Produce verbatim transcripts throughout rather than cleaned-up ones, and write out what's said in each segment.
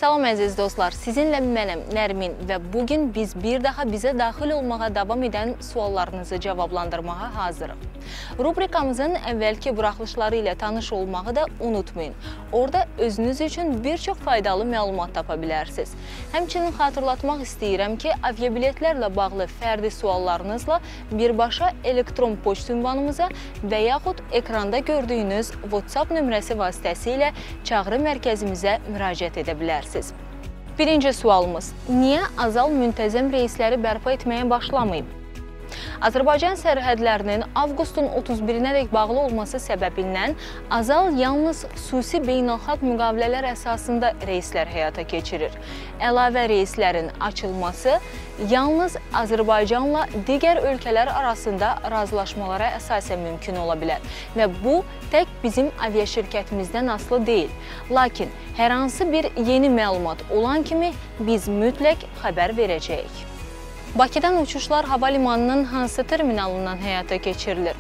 Salam əziz dostlar, sizinlə mənəm Nərmin və bugün biz bir daha bizə daxil olmağa davam edən suallarınızı cavablandırmağa hazırıq. Rubrikamızın əvvəlki buraxılışları ilə tanış olmağı da unutmayın. Orada özünüz üçün bir çox faydalı məlumat tapa bilərsiniz. Həmçinin xatırlatmaq istəyirəm ki, aviabiletlərlə bağlı fərdi suallarınızla birbaşa elektron poçt ünvanımıza və yaxud ekranda gördüyünüz WhatsApp nömrəsi vasitəsilə çağrı mərkəzimizə müraciət edə bilərsiniz. Birinci sualımız: niyə Azal müntəzəm reysləri bərpa etməyə başlamayıb? Azərbaycan sərhədlərinin avqustun otuz birinədək bağlı olması səbəbindən Azal yalnız xüsusi beynəlxalq müqavilələr əsasında reyslər həyata keçirir. Əlavə reyslərin açılması yalnız Azərbaycanla digər ölkələr arasında razılaşmalara əsasən mümkün ola bilər və bu tək bizim aviaşirkətimizdən asılı deyil. Lakin hər hansı bir yeni məlumat olan kimi biz mütləq xəbər verəcəyik. Bakıdan uçuşlar hava limanının hansı terminalından həyata keçirilir?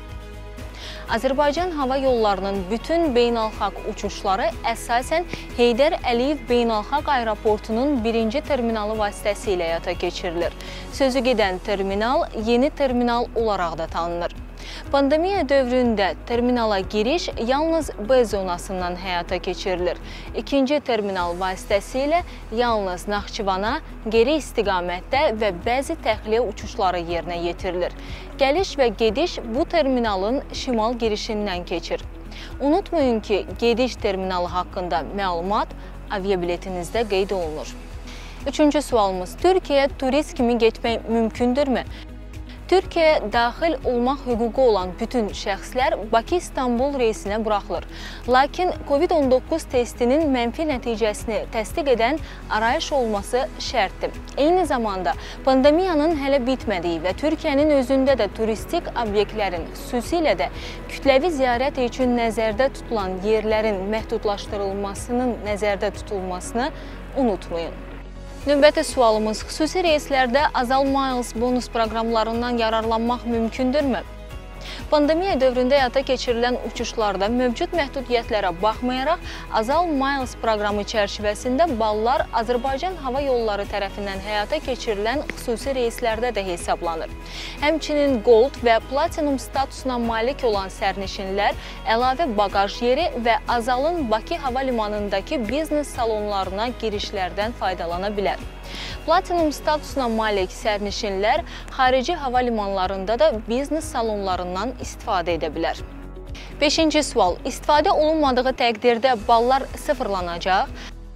Azərbaycan hava yollarının bütün beynəlxalq uçuşları əsasən Heydər Əliyev Beynəlxalq Aeroportunun birinci terminalı vasitəsilə həyata keçirilir. Sözü gedən terminal yeni terminal olaraq da tanınır. Pandemiya dövründə terminala giriş yalnız B zonasından həyata keçirilir. İkinci terminal vasitəsilə yalnız Naxçıvana, geri istiqamətdə və bəzi təxliyə uçuşları yerinə yetirilir. Gəliş və gediş bu terminalın şimal girişindən keçir. Unutmayın ki, gediş terminalı haqqında məlumat aviabiletinizdə qeyd olunur. Üçüncü sualımız: Türkiyəyə turist kimi getmək mümkündürmü? Türkiyəyə daxil olmaq hüququ olan bütün şəxslər Bakı-İstanbul reysinə buraxılır. Lakin Covid on doqquz testinin mənfi nəticəsini təsdiq edən arayış olması şərtdir. Eyni zamanda pandemiyanın hələ bitmədiyi və Türkiyənin özündə də turistik obyektlərin, xüsusilə də kütləvi ziyarət üçün nəzərdə tutulan yerlərin məhdudlaşdırılmasının nəzərdə tutulmasını unutmayın. Növbəti sualımız: xüsusi reyslərdə Azal Miles bonus proqramlarından yararlanmaq mümkündürmü? Pandemiya dövründə həyata keçirilən uçuşlarda mövcud məhdudiyyətlərə baxmayaraq, Azal Miles proqramı çərçivəsində ballar Azərbaycan Hava Yolları tərəfindən həyata keçirilən xüsusi reyslərdə də hesablanır. Həmçinin Gold və Platinum statusuna malik olan sərnişinlər əlavə bagaj yeri və Azalın Bakı Hava Limanındakı biznes salonlarına girişlərdən faydalana bilər. Platinum statusuna malik sərnişinlər xarici hava limanlarında da biznes salonlarından istifadə edə bilər. Beşinci sual: istifadə olunmadığı təqdirdə ballar sıfırlanacaq?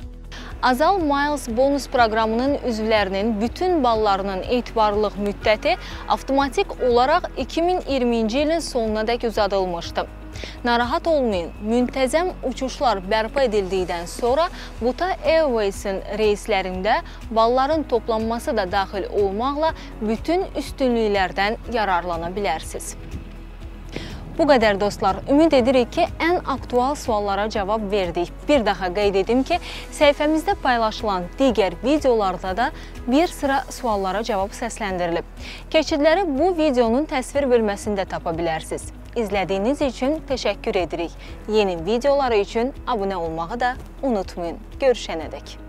Azal Miles bonus proqramının üzvlərinin bütün ballarının etibarlılıq müddəti avtomatik olaraq iki min iyirminci ilin sonunadək uzadılmışdı. Narahat olmayın, müntəzəm uçuşlar bərpa edildikdən sonra Buta Airways-in reyslərində balların toplanması da daxil olmaqla bütün üstünlüklərdən yararlana bilərsiniz. Bu qədər dostlar, ümid edirik ki, ən aktual suallara cavab verdik. Bir daha qeyd edim ki, səhifəmizdə paylaşılan digər videolarda da bir sıra suallara cavab səsləndirilib. Keçidləri bu videonun təsvir bölməsində tapa bilərsiniz. İzlədiyiniz üçün təşəkkür edirik. Yeni videoları üçün abunə olmağı da unutmayın. Görüşənədək.